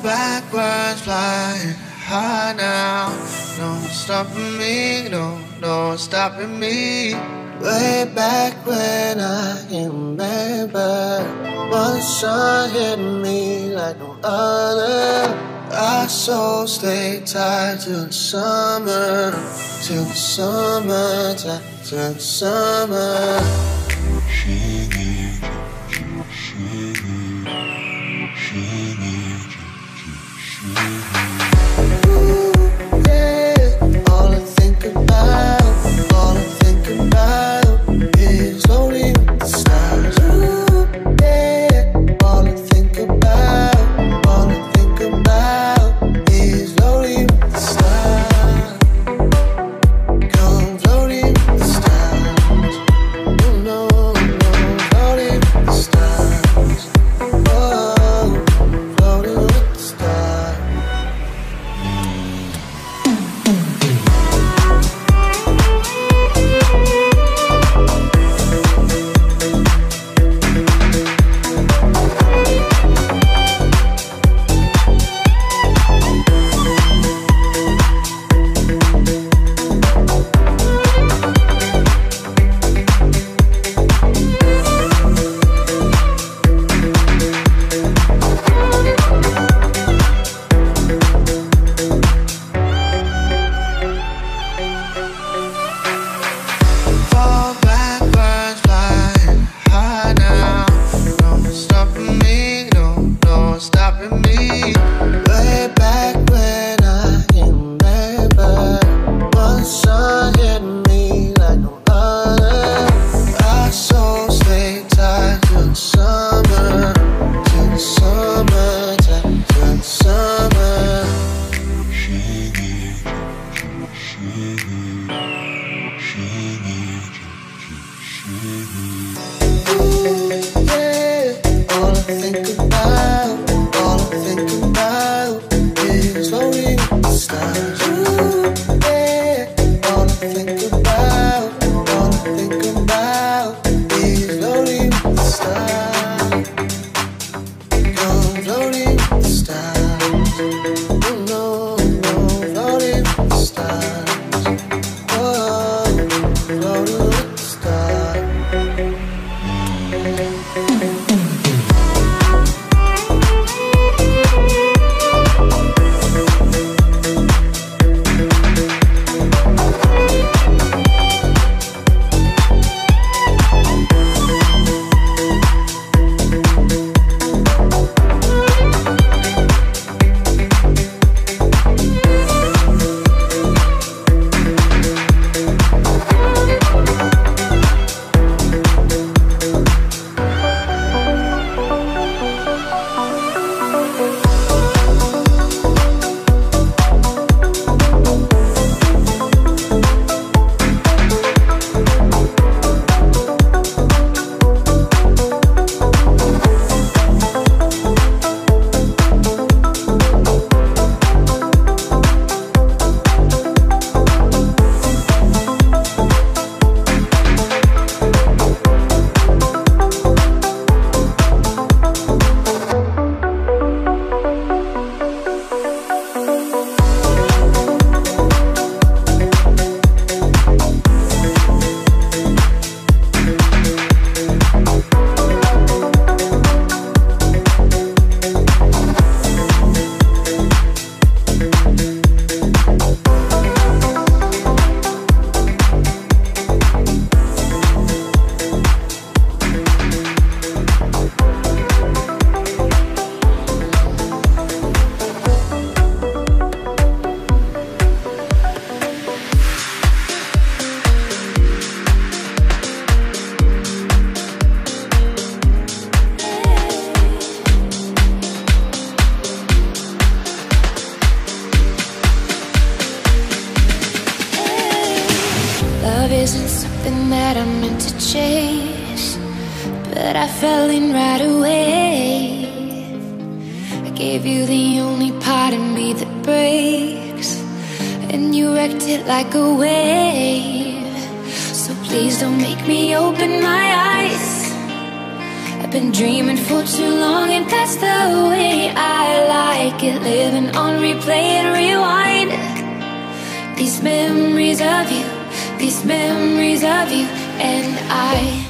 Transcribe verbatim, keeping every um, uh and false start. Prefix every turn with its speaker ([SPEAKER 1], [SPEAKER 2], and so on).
[SPEAKER 1] backwards, flying high now. No stopping me, no, no stopping me. Way back when I remember, one sun hit me like no other. Our souls stay tied till the summer, till the summer, till the summer. She needs you, she needs you, she needs you, she needs you. Ooh, yeah, all I think about, all I think about is floating with the stars. Ooh, yeah, all I think about, all I think about is floating with the stars. Come floating with the stars. You know, no, floating with the stars. Oh, floating with the stars. Fall backwards, flying high now. No stopping me, no, no stopping me. Way back when I remember, one sun hit me like no other. Our souls stay tied till the summer, till the summer, till the summer. She needs you, she needs you, she needs you, she needs you. Ooh, yeah, all I think about, all I think about is floating with the stars. Ooh, yeah, all I think about, all I think about is floating with the stars. Come floating with the stars. You know, no, floating with the stars. Oh, floating with the stars.
[SPEAKER 2] isn't something that I meant to chase, but I fell in right away. I gave you the only part of me that breaks, and you wrecked it like a wave. So please don't make me open my eyes. I been dreaming for too long, and that's the way I like it. Living on replay and rewind. These memories of you, these memories of you and I.